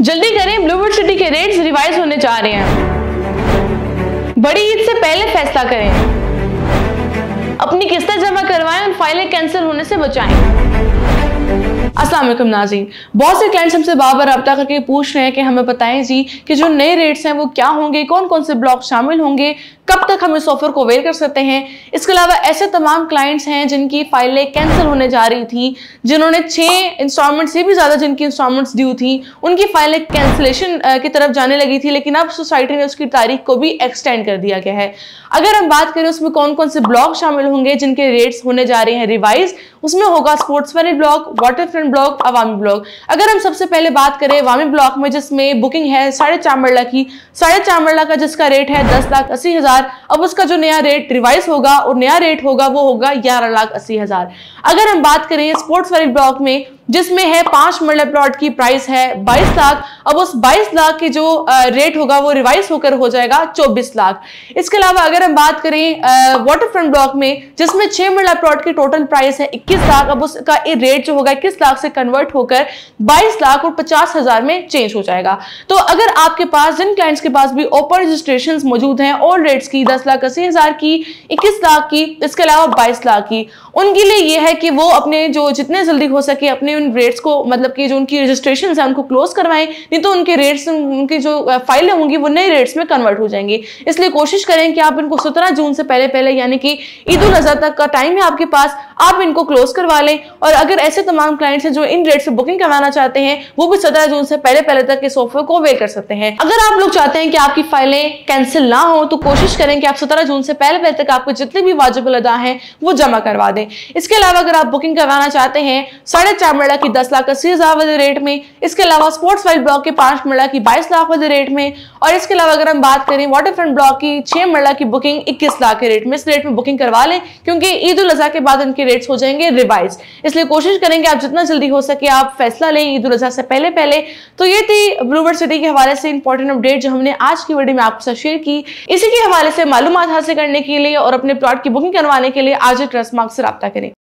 जल्दी करें, Bluebird City के रेट्स रिवाइज होने जा रहे हैं। बड़ी ईद से पहले फैसला करें, अपनी किस्तें जमा करवाएं और फाइलें कैंसिल होने से बचाएं। अस्सलाम वालेकुम नाज़रीन, बहुत से क्लाइंट्स हमसे बार-बार रब्ता करके पूछ रहे हैं कि हमें बताएं जी कि जो नए रेट्स हैं वो क्या होंगे, कौन कौन से ब्लॉक शामिल होंगे, कब तक हम इस ऑफर को अवेल कर सकते हैं। इसके अलावा ऐसे तमाम क्लाइंट्स हैं जिनकी फाइलें कैंसिल होने जा रही थी, जिन्होंने 6 इंस्टॉलमेंट से भी ज़्यादा जिनकी इंस्टॉलमेंट्स ड्यू थी, उनकी फाइलें कैंसिलेशन की तरफ जाने लगी थी, लेकिन अब सोसाइटी ने उसकी तारीख को भी एक्सटेंड कर दिया गया है। अगर हम बात करें उसमें कौन कौन से ब्लॉक शामिल होंगे जिनके रेट्स होने जा रहे हैं रिवाइज, उसमें होगा sports valley block, water front block, Awami block. अगर हम सबसे पहले बात करें अवामी ब्लॉक में, जिसमें बुकिंग है 4.5 मरला की, 4.5 मरला का जिसका रेट है 10,80,000, अब उसका जो नया रेट रिवाइज होगा और नया रेट होगा वो होगा 11,80,000। अगर हम बात करें स्पोर्ट्स वैली ब्लॉक में, जिसमें है 5 मरला प्लॉट की प्राइस है 22 लाख, अब उस 22 लाख की जो रेट होगा वो रिवाइज होकर हो जाएगा 24 लाख। इसके अलावा अगर हम बात करें वाटर फ्रंट ब्लॉक में, जिसमें 6 मरला प्लॉट की टोटल प्राइस है 21 लाख, अब उसका रेट जो होगा 21 लाख से कन्वर्ट होकर 22 लाख और 50,000 में चेंज हो जाएगा। तो अगर आपके पास, जिन क्लाइंट्स के पास भी ओपन रजिस्ट्रेशन मौजूद हैं ऑल रेट्स की, 10,80,000 की, 21 लाख की, इसके अलावा 22 लाख की, उनके लिए यह है कि वो अपने जो जितने जल्दी हो सके अपने उन रेट्स को, मतलब कि जो उनकी रजिस्ट्रेशन है उनको क्लोज करवाएं, नहीं तो उनके रेट्स, उनकी जो फाइलें होंगी वो नए रेट्स में कन्वर्ट हो जाएंगी। इसलिए कोशिश करें कि आप इनको 17 जून से पहले यानी कि ईद उल अजहा तक का टाइम है आपके पास, आप इनको क्लोज करवा लें। और अगर ऐसे तमाम क्लाइंट्स हैं जो इन रेट से बुकिंग करवाना चाहते हैं, वो भी 17 जून से पहले तक इस ऑफर को अवेल कर सकते हैं। अगर आप लोग चाहते हैं कि आपकी फाइलें कैंसिल ना हो तो कोशिश करें कि आप 17 जून से पहले तक आपको जितने भी वाजिब अदा हैं वो जमा करवा दें। इसके अलावा अगर आप बुकिंग करवाना चाहते हैं 4.5 मरला की 10,80,000 वाले रेट में, इसके अलावा स्पोर्ट्स वैली ब्लॉक के 5 मरला की 22 लाख वाले रेट में, और इसके अलावा अगर हम बात करें वाटर फ्रंट ब्लॉक की 6 मरला की बुकिंग 21 लाख के रेट में, इस रेट में बुकिंग करवा लें क्योंकि ईद उल अजहा के बाद इनके रेट्स हो जाएंगे रिवाइज। इसलिए कोशिश करेंगे आप जितना जल्दी हो सके आप फैसला लें ईद उल अजहा से पहले। तो ये थी ब्लूबर्ड सिटी के हवाले से इंपॉर्टेंट अपडेट जो हमने आज की वीडियो में आपके साथ शेयर की। इसी के हवाले से मालूमात हासिल करने के लिए और अपने प्लॉट की बुकिंग करवाने के लिए आज ट्रस्ट मार्क से रब्ता करें।